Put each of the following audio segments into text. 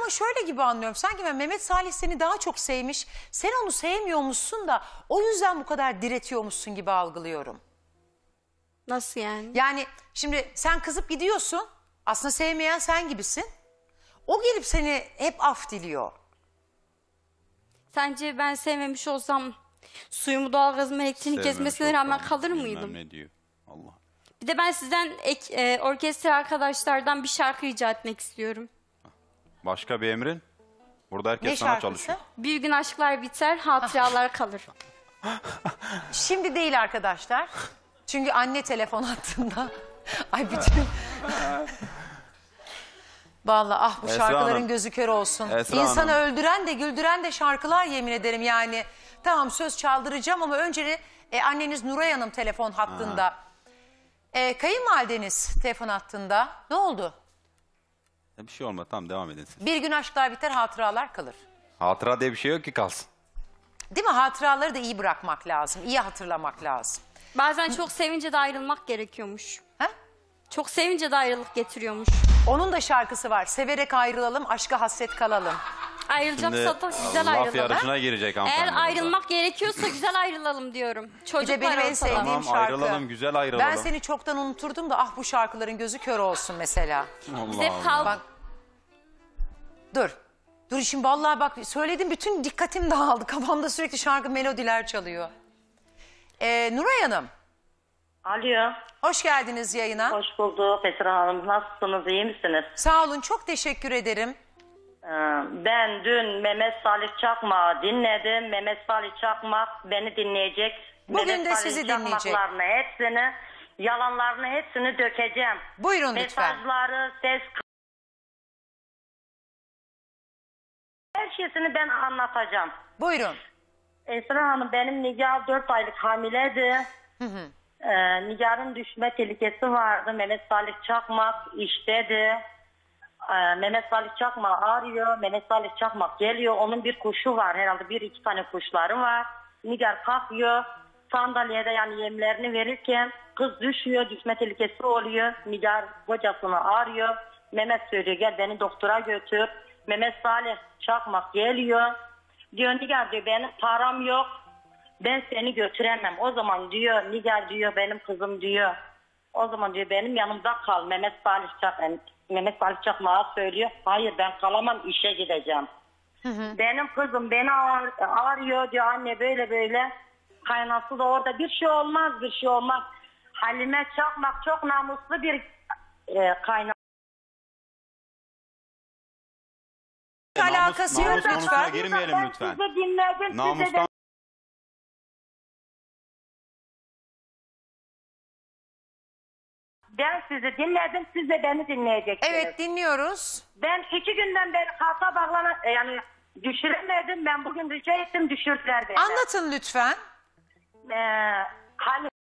ama şöyle gibi anlıyorum. Sanki ben Mehmet Salih seni daha çok sevmiş. Sen onu sevmiyormuşsun da o yüzden bu kadar diretiyormuşsun gibi algılıyorum. Nasıl yani? Yani şimdi sen kızıp gidiyorsun. Aslında sevmeyen sen gibisin. O gelip seni hep af diliyor. Sence ben sevmemiş olsam suyumu, doğalgazımı, elektriğini kesmesine rağmen kalır mıydım? Ne diyor? Allah. Bir de ben sizden orkestra arkadaşlardan bir şarkı rica etmek istiyorum. Başka bir emrin? Burada herkes Ne sana şarkısı? çalışıyor. Bir gün aşklar biter, hatıralar kalır. Şimdi değil arkadaşlar. Çünkü anne telefon hattında. Ay bütün... Vallahi ah bu Esra şarkıların Hanım. gözü kör olsun. Esra İnsanı Hanım. öldüren de güldüren de şarkılar yemin ederim yani. Tamam söz çaldıracağım ama önce anneniz Nuray Hanım telefon hattında. Kayınvalideniz telefon hattında. Ne oldu? Bir şey olmadı. Tamam devam edin siz. Bir gün aşklar biter, hatıralar kalır. Hatıra diye bir şey yok ki kalsın. Değil mi? Hatıraları da iyi bırakmak lazım. İyi hatırlamak lazım. Bazen çok sevince de ayrılmak gerekiyormuş. Ha? Çok sevince de ayrılık getiriyormuş. Onun da şarkısı var. Severek ayrılalım, aşka hasret kalalım. Ayrılacaksa da güzel laf ayrılalım. yarışına girecek hanımefendi. Eğer ayrılmak gerekiyorsa güzel ayrılalım diyorum. Bir Çocuklar de benim en ortada. sevdiğim Tamam, şarkı. ayrılalım, güzel ayrılalım. Ben seni çoktan unuturdum da ah bu şarkıların gözü kör olsun mesela. Biz hep kavga... Bak. Dur. Dur şimdi vallahi bak söyledim bütün dikkatim dağıldı. Kafamda sürekli şarkı melodiler çalıyor. Nuray Hanım. Alo. Hoş geldiniz yayına. Hoş bulduk Esra Hanım. Nasılsınız? İyi misiniz? Sağ olun çok teşekkür ederim. Ben dün Mehmet Salih Çakmak'ı dinledim. Mehmet Salih Çakmak beni dinleyecek. Bugün Mehmet de Salih sizi dinleyecek. Çakmaklarını hepsini, yalanlarını hepsini dökeceğim. Buyurun lütfen. Mesajları, ses... Her şeysini ben anlatacağım. Buyurun. Esra Hanım benim Nigar 4 aylık hamileydi. Nigar'ın düşme tehlikesi vardı. Mehmet Salih Çakmak işteydi. Mehmet Salih Çakmak arıyor. Mehmet Salih Çakmak geliyor. Onun bir kuşu var. Herhalde bir iki tane kuşları var. Nigar kalkıyor. Sandalyede yani yemlerini verirken kız düşüyor. Düşme tehlikesi oluyor. Nigar kocasını arıyor. Mehmet söylüyor gel beni doktora götür. Mehmet Salih Çakmak geliyor. Diyor Nigar diyor benim param yok. Ben seni götüremem. O zaman diyor Nigar diyor benim kızım diyor. O zaman diyor benim yanımda kal. Mehmet Salih Çakmak'a söylüyor. Hayır ben kalamam işe gideceğim. Benim kızım beni arıyor diyor anne böyle böyle. Kaynası da orada bir şey olmaz bir şey olmaz. Halime Çakmak çok namuslu bir kaynak. Alakası yok namus konusuna lütfen. girmeyelim Ben lütfen. sizi dinledim. Namustan... Ben sizi dinledim, siz de beni dinleyeceksiniz. Evet dinliyoruz. Ben 2 günden beri kalta yani düşüremedim. Ben bugün rica ettim, düşürdüler beni. Anlatın lütfen. Hani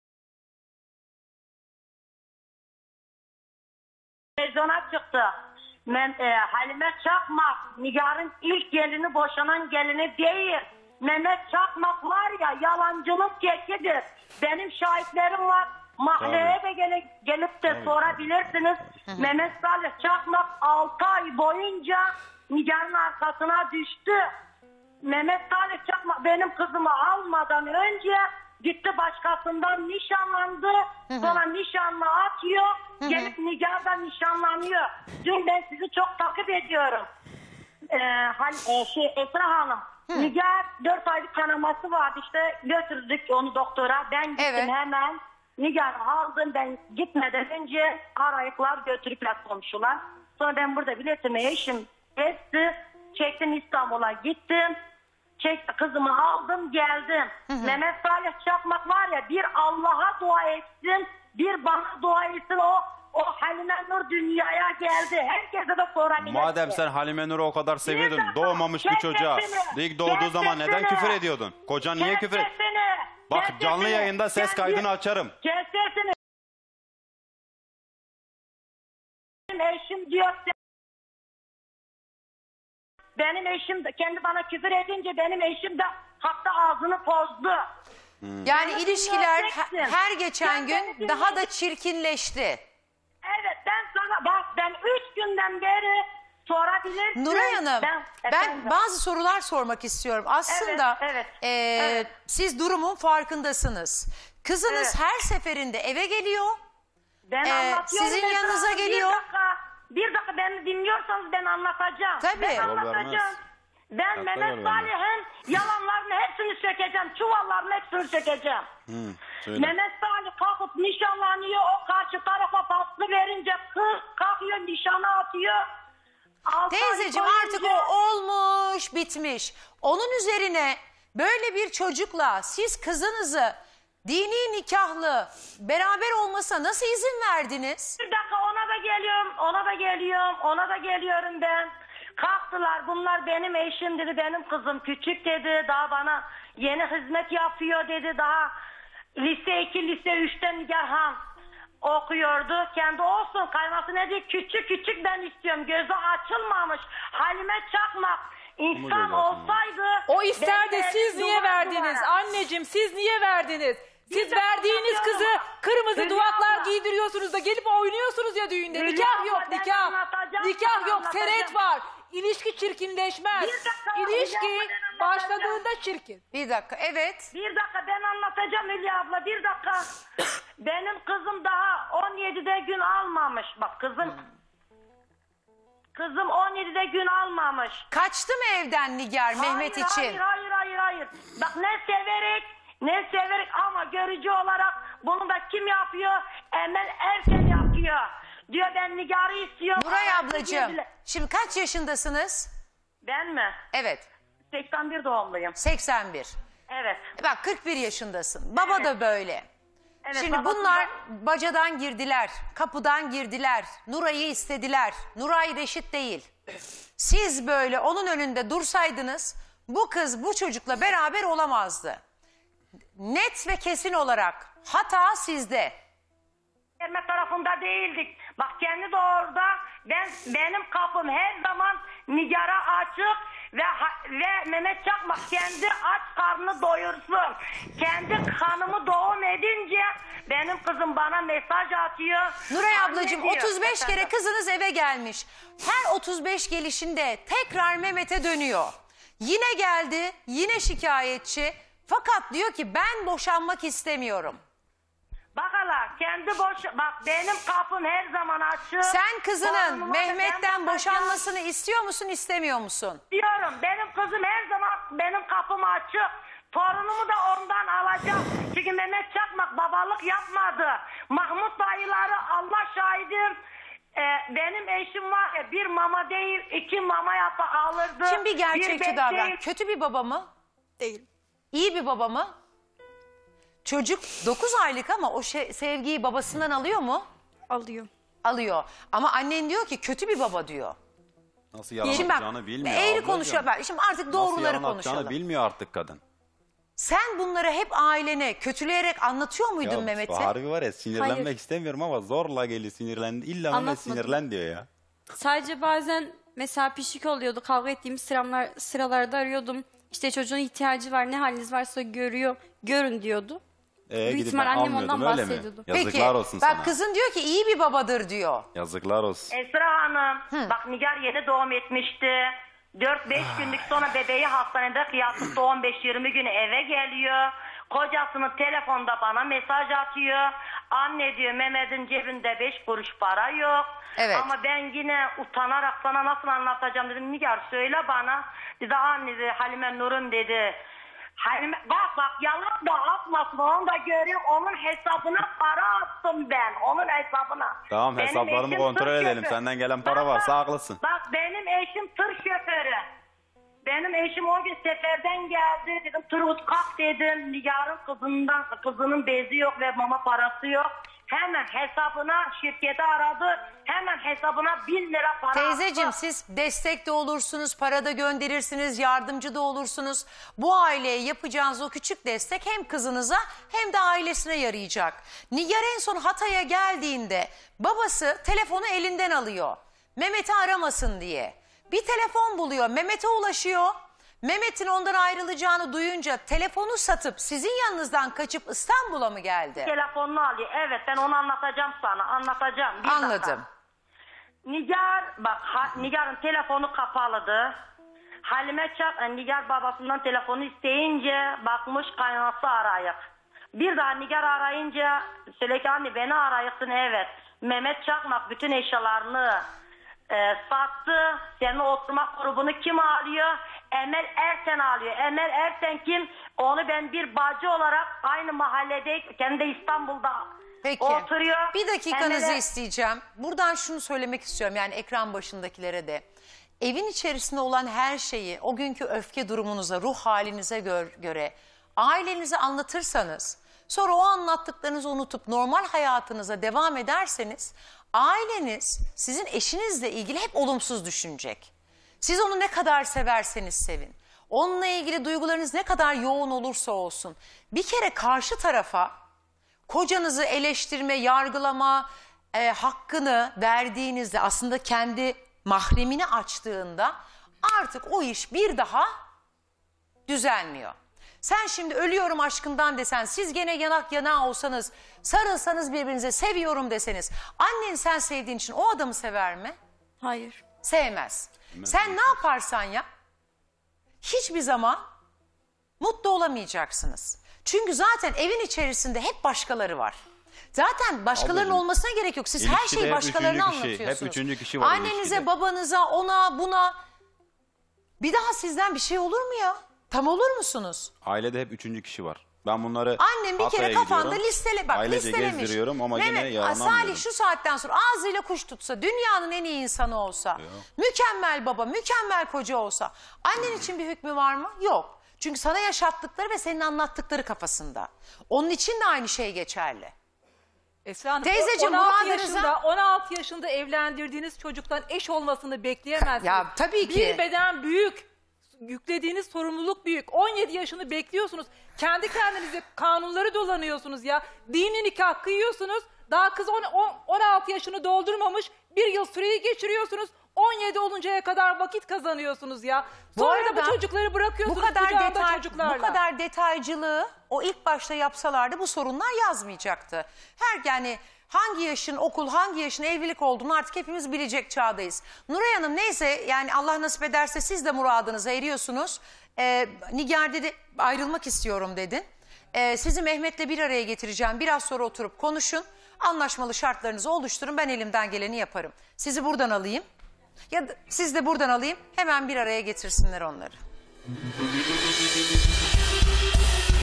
televizyona çıktı. Halime Çakmak, Nigar'ın ilk gelini boşanan gelini değil. Mehmet Çakmak var ya yalancılık tekidir. Benim şahitlerim var. Mahalleye de gelip de sorabilirsiniz. Mehmet Salih Çakmak 6 ay boyunca Nigar'ın arkasına düştü. Mehmet Salih Çakmak benim kızımı almadan önce gitti başkasından nişanlandı. Sonra nişanlı atıyor. Gelip Nigar'dan nişanlanıyor. Dün ben sizi çok takip ediyorum. Esra Hanım. Nigar 4 aylık kanaması vardı işte götürdük onu doktora. Ben gittim Evet. hemen. Nigar aldım ben gitmeden önce arayıklar götürüpler komşular. Sonra ben burada biletimi eşim etti. Çektim İstanbul'a gittim. Kızımı aldım geldim. Mehmet Salih Çakmak var ya bir Allah'a dua etsin bir bana dua etsin o Halime Nur dünyaya geldi. Herkese de sorabilirsin. Madem sen Halime Nur'u o kadar seviyordun, Bir dakika, doğmamış bir kes çocuğa sesini, ilk doğduğu kes zaman neden sesini. küfür ediyordun? Kocan niye Kes küfür et? sesini, Bak kes canlı sesini. yayında ses Kendi- kaydını açarım. Kes sesini. Benim eşim diyor benim eşim de kendi bana küfür edince benim eşim de hatta ağzını bozdu. Yani Beni ilişkiler dinleyeceksin. her geçen Sen gün beni daha da dinleyeceksin. çirkinleşti. Evet ben sana bak ben 3 günden beri sorabilirsin. Bakabilirsin. Nuray Hanım ben Efendim? bazı sorular sormak istiyorum. Aslında Evet. siz durumun farkındasınız. Kızınız Evet. her seferinde eve geliyor. Ben anlatıyorum. sizin Esra yanınıza Hanım. geliyor. Bir dakika beni dinliyorsanız ben anlatacağım. Tabii. Ben Yol anlatacağım. Ben Yol Mehmet vermez. Salih'in yalanlarını hepsini sökeceğim. Çuvallarını hepsini sökeceğim. Söyle. Mehmet Salih kalkıp nişanlanıyor. O karşı tarafa baskı verince kız kalkıyor nişana atıyor. Altı ay Teyzeciğim artık boyunca- o olmuş bitmiş. Onun üzerine böyle bir çocukla siz kızınızı dini nikahlı beraber olmasına nasıl izin verdiniz? Bir dakika ona da geliyorum ben. Kalktılar bunlar benim eşim dedi, benim kızım küçük dedi, daha bana yeni hizmet yapıyor dedi, daha lise 2 lise 3'ten Nigarhan okuyordu. Kendi olsun kayması ne diyor, küçük ben istiyorum, gözü açılmamış Halime Çakmak insan gözü olsaydı. O ister de benim siz evim niye duvar verdiniz? duvara. Anneciğim siz niye verdiniz? Siz de verdiğiniz anlatıyorum kızı bak. kırmızı Hülya duvaklar abla. giydiriyorsunuz da gelip oynuyorsunuz ya düğünde. Hülya Nikah abla, yok ben nikah. anlatacağım, Nikah sana yok anlatacağım. seret var. İlişki çirkinleşmez. Bir dakika, İlişki Hülya abla, ben anlatacağım. başladığında çirkin. Bir dakika evet. Bir dakika ben anlatacağım Hülya abla, bir dakika. Benim kızım daha 17'de gün almamış. Bak kızım 17'de gün almamış. Kaçtı mı evden Nigar Mehmet için? Hayır. Bak ne severek ama görücü olarak bunu da kim yapıyor? Emel Erken yapıyor. Diyor ben Nigar'ı istiyorum. Nuray Ayakta ablacığım girdiler. şimdi kaç yaşındasınız? Ben mi? Evet 81 doğumluyum. 81. Evet. Bak 41 yaşındasın. Baba Evet. da böyle. Evet, Şimdi babası bunlar da- bacadan girdiler, kapıdan girdiler, Nuray'ı istediler. Nuray reşit değil. Siz böyle onun önünde dursaydınız bu kız bu çocukla beraber olamazdı. Net ve kesin olarak hata sizde. Verme tarafında değildik. Bak kendi de orada. Benim kapım her zaman Nigar'a açık ve Mehmet Çakmak kendi aç karnını doyursun. Kendi kanımı doğum edince benim kızım bana mesaj atıyor. Nuray Anne ablacığım diyor. 35 kere Efendim? kızınız eve gelmiş. Her 35 gelişinde tekrar Mehmet'e dönüyor. Yine geldi, yine şikayetçi. Fakat diyor ki ben boşanmak istemiyorum. Bak hala bak benim kapım her zaman açık. Sen kızının Torunuma da ben Mehmet'ten bakacağım. boşanmasını istiyor musun, istemiyor musun? Diyorum benim kızım her zaman benim kapım açık. Torunumu da ondan alacağım. Çünkü Mehmet Çakmak babalık yapmadı. Mahmut dayıları Allah şahidim. Benim eşim var ya bir mama değil 2 mama alırdı. Şimdi bir gerçekçi ben davran. değil. Kötü bir baba mı? Değil. İyi bir baba mı? Çocuk 9 aylık ama o sevgiyi babasından alıyor mu? Alıyor. Alıyor. Ama annen diyor ki kötü bir baba diyor. Nasıl yalan Şimdi bak atacağını bilmiyor. eğri ablacığım. konuşuyor. Bak, şimdi artık Nasıl doğruları yalan atacağını konuşalım. bilmiyor artık kadın. Sen bunları hep ailene kötüleyerek anlatıyor muydun Ya Mehmet'e? harbi var ya sinirlenmek Hayır. istemiyorum ama zorla geliyor sinirlendi. İlla Mehmet Anlatmadım. sinirlen diyor ya. Sadece bazen mesela pişik oluyordu. Kavga ettiğimiz sıralarda arıyordum. İşte çocuğun ihtiyacı var, ne haliniz varsa görün diyordu. Büyük Gidip ihtimal ben annem almıyordum, ondan öyle mi? bahsediyordu. Yazıklar olsun bak sana. kızın diyor ki iyi bir babadır diyor. Yazıklar olsun. Esra Hanım bak Nigar yeni doğum etmişti. 4-5 günlük sonra bebeği hastanede yatıp 15-20 gün eve geliyor. Kocasının telefonda bana mesaj atıyor. Anne diyor Mehmet'in cebinde 5 kuruş para yok. Evet. Ama ben yine utanarak sana nasıl anlatacağım dedim. Nigar söyle bana. Dedi anne dedi, Halime Nur'um dedi. Halime, bak yalan da atmasın onu da görüyorum. Onun hesabına para attım ben. Onun hesabına. Tamam, Benim hesaplarımı eşim kontrol tır edelim. şoförü. Senden gelen para varsa haklısın. Bak benim eşim tır şoförü. Benim eşim o gün seferden geldi. Dedim Turgut kalk dedim. Nigar'ın kızının bezi yok ve mama parası yok. Hemen hesabına şirketi aradı. Hemen hesabına 1000 lira para Teyzeciğim attı. siz destek de olursunuz, para da gönderirsiniz, yardımcı da olursunuz. Bu aileye yapacağınız o küçük destek hem kızınıza hem de ailesine yarayacak. Nigar en son Hatay'a geldiğinde babası telefonu elinden alıyor. Mehmet'i aramasın diye. Bir telefon buluyor, Mehmet'e ulaşıyor. Mehmet'in ondan ayrılacağını duyunca telefonu satıp sizin yanınızdan kaçıp İstanbul'a mı geldi? Telefonunu alıyor. Evet ben onu anlatacağım sana. Anlatacağım. Bir Anladım. dakika. Nigar'ın telefonu kapalıdı. Halime Nigar babasından telefonu isteyince bakmış kaynanası arayık. Bir daha Nigar arayınca söyle ki anne beni arayıksın, evet. Mehmet Çakmak bütün eşyalarını sattı. Senin oturma grubunu kim alıyor? Emel Erten alıyor. Emel Erten kim? Onu ben bir bacı olarak aynı mahallede, kendi İstanbul'da Peki. oturuyor. Bir dakikanızı Emel'e- isteyeceğim. Buradan şunu söylemek istiyorum, yani ekran başındakilere de. Evin içerisinde olan her şeyi, o günkü öfke durumunuza, ruh halinize göre ailenize anlatırsanız, sonra o anlattıklarınızı unutup normal hayatınıza devam ederseniz, aileniz sizin eşinizle ilgili hep olumsuz düşünecek. Siz onu ne kadar severseniz sevin, onunla ilgili duygularınız ne kadar yoğun olursa olsun, bir kere karşı tarafa kocanızı eleştirme, yargılama hakkını verdiğinizde, aslında kendi mahremini açtığında artık o iş bir daha düzelmiyor. Sen şimdi ölüyorum aşkından desen, siz gene yanak yanağa olsanız, sarılsanız birbirinize, seviyorum deseniz, annen sen sevdiğin için o adamı sever mi? Hayır. Sevmez. Sen ne yaparsan yap, hiçbir zaman mutlu olamayacaksınız. Çünkü zaten evin içerisinde hep başkaları var. Zaten başkalarının Ablacığım, olmasına gerek yok. Siz her ilişkide şeyi hep başkalarına üçüncü kişi, anlatıyorsunuz. hep üçüncü kişi var Annenize, ilişkide. babanıza, ona, buna. Bir daha sizden bir şey olur mu ya? Tam olur musunuz? Ailede hep üçüncü kişi var. Ben bunları Annem bir kere Hatay'a kafanda gidiyorum. listele, bak Ailece listelemiş. gezdiriyorum ama yine Mehmet, yaranamıyorum. Salih şu saatten sonra ağzıyla kuş tutsa, dünyanın en iyi insanı olsa, mükemmel baba, mükemmel koca olsa, annen için bir hükmü var mı? Yok. Çünkü sana yaşattıkları ve senin anlattıkları kafasında. Onun için de aynı şey geçerli. Esra Hanım, Teyzeciğim, 16 muradınıza- 16 yaşında evlendirdiğiniz çocuktan eş olmasını bekleyemezsiniz. Ya tabii ki. Bir beden büyük. Yüklediğiniz sorumluluk büyük. 17 yaşını bekliyorsunuz. Kendi kendinize kanunları dolanıyorsunuz ya. Dini nikah kıyıyorsunuz. Daha kız 16 yaşını doldurmamış. Bir yıl süreyi geçiriyorsunuz. 17 oluncaya kadar vakit kazanıyorsunuz ya. Sonra da bu çocukları bırakıyorsunuz kucağında çocuklarla. Bu kadar detaycılığı o ilk başta yapsalardı bu sorunlar yazmayacaktı. Yani hangi yaşın okul, hangi yaşın evlilik olduğunu artık hepimiz bilecek çağdayız. Nuray Hanım, neyse yani Allah nasip ederse siz de muradınıza eriyorsunuz. Nigar dedi ayrılmak istiyorum dedin. Sizi Mehmet'le bir araya getireceğim. Biraz sonra oturup konuşun. Anlaşmalı şartlarınızı oluşturun. Ben elimden geleni yaparım. Sizi buradan alayım. Ya da siz de buradan alayım. Hemen bir araya getirsinler onları.